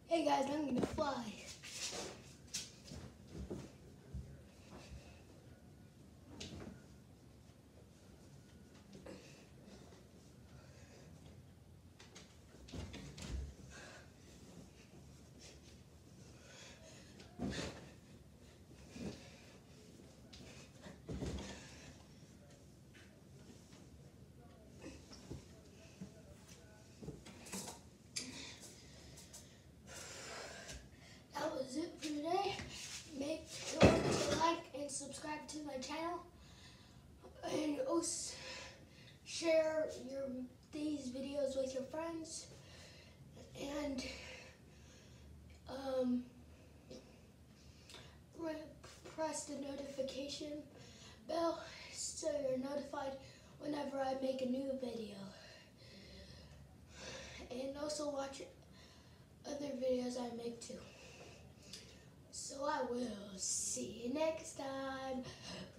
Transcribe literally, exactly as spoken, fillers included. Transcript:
Hey guys, I'm gonna fly. That was it for today. Make sure to like and subscribe to my channel, and also share your these videos with your friends, and um, press the notification bell so you're notified whenever I make a new video. And also watch other videos I make too. So I will see you next time.